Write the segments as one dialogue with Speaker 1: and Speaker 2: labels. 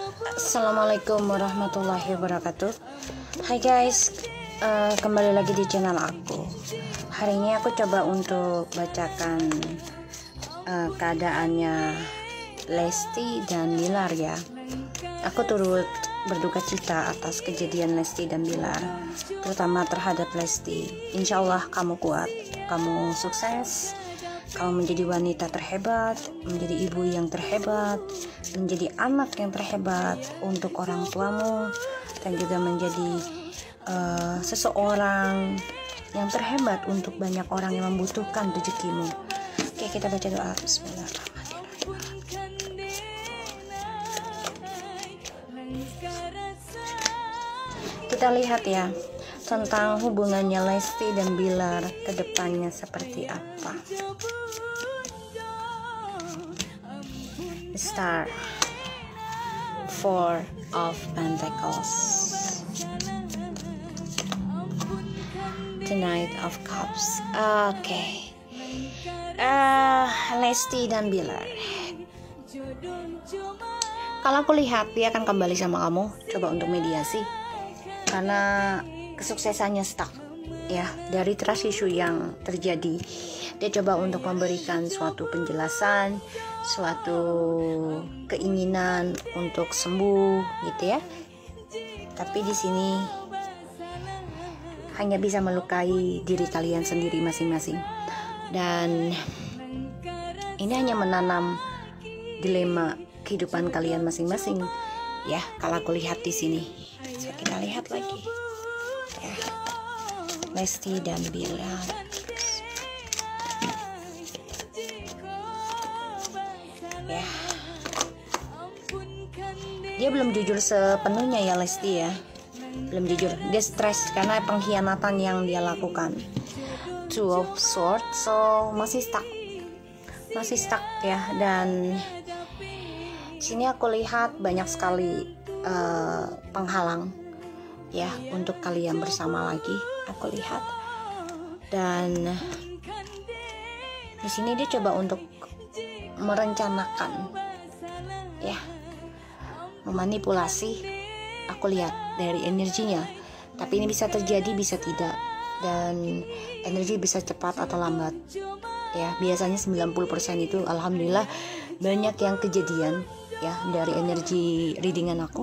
Speaker 1: Assalamualaikum warahmatullahi wabarakatuh. Hai guys, kembali lagi di channel aku. Hari ini aku coba untuk bacakan keadaannya Lesti dan Bilar ya. Aku turut berduka cita atas kejadian Lesti dan Bilar, terutama terhadap Lesti. Insya Allah kamu kuat, kamu sukses, kamu menjadi wanita terhebat, menjadi ibu yang terhebat, menjadi anak yang terhebat untuk orang tuamu, dan juga menjadi seseorang yang terhebat untuk banyak orang yang membutuhkan rezekimu. Oke, kita baca doa. Bismillahirrahmanirrahim. Kita lihat ya tentang hubungannya Lesti dan Bilar ke depannya seperti apa. Star, Four of Pentacles, the Knight of Cups. Oke. Lesti dan Bilar. Kalau aku lihat dia akan kembali sama kamu, coba untuk mediasi, karena kesuksesannya stuck ya dari trust issue yang terjadi. Dia coba untuk memberikan suatu penjelasan, suatu keinginan untuk sembuh gitu ya. Tapi di sini hanya bisa melukai diri kalian sendiri masing-masing. Dan ini hanya menanam dilema kehidupan kalian masing-masing ya. Kalau aku lihat di sini, so, kita lihat lagi ya, Lesti dan Bilar. Ya, dia belum jujur sepenuhnya ya Lesti ya, belum jujur. Dia stres karena pengkhianatan yang dia lakukan. Two of Swords, so masih stuck ya. Dan sini aku lihat banyak sekali penghalang ya untuk kalian bersama lagi. Aku lihat, dan di sini dia coba untuk merencanakan ya, memanipulasi. Aku lihat dari energinya, tapi ini bisa terjadi bisa tidak, dan energi bisa cepat atau lambat ya. Biasanya 90% itu alhamdulillah banyak yang kejadian ya dari energi readingan aku.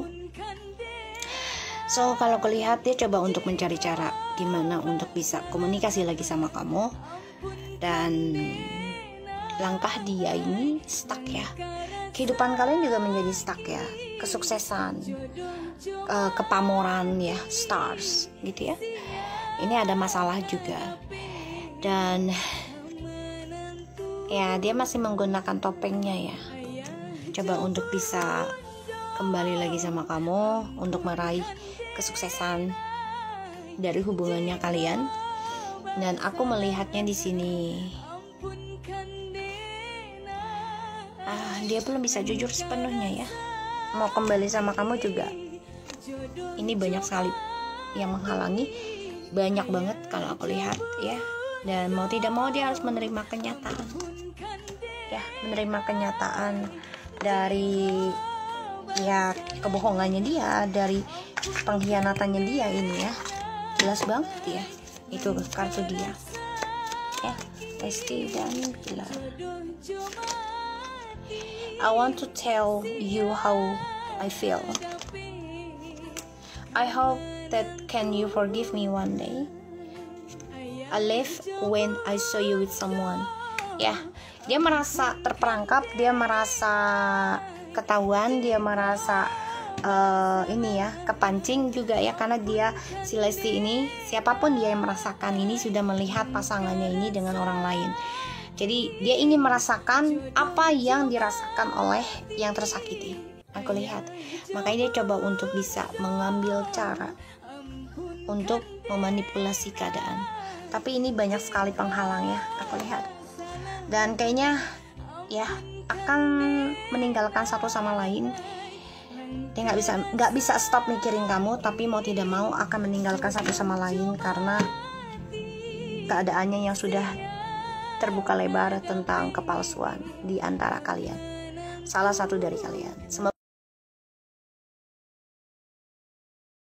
Speaker 1: So kalau kulihat dia coba untuk mencari cara gimana untuk bisa komunikasi lagi sama kamu, dan langkah dia ini stuck ya. Kehidupan kalian juga menjadi stuck ya. Kesuksesan, kepamoran ya, stars gitu ya. Ini ada masalah juga. Dan ya dia masih menggunakan topengnya ya. Coba untuk bisa kembali lagi sama kamu untuk meraih kesuksesan dari hubungannya kalian. Dan aku melihatnya di sini dia belum bisa jujur sepenuhnya ya. Mau kembali sama kamu juga ini banyak sekali yang menghalangi, banyak banget kalau aku lihat ya. Dan mau tidak mau dia harus menerima kenyataan ya, menerima kenyataan dari ya kebohongannya dia, dari pengkhianatannya dia ini ya. Jelas banget ya, itu kartu dia ya, Lesti dan Bilar. I want to tell you how I feel. I hope that can you forgive me one day. I left when I saw you with someone. Ya, dia merasa terperangkap, dia merasa ketahuan, dia merasa ini ya, kepancing juga ya, karena dia si Lesti ini, siapapun dia yang merasakan ini sudah melihat pasangannya ini dengan orang lain. Jadi dia ingin merasakan apa yang dirasakan oleh yang tersakiti. Aku lihat, makanya dia coba untuk bisa mengambil cara untuk memanipulasi keadaan. Tapi ini banyak sekali penghalang ya, aku lihat. Dan kayaknya ya akan meninggalkan satu sama lain. Dia nggak bisa stop mikirin kamu, tapi mau tidak mau akan meninggalkan satu sama lain karena keadaannya yang sudah terbuka lebar tentang kepalsuan di antara kalian, salah satu dari kalian. Semoga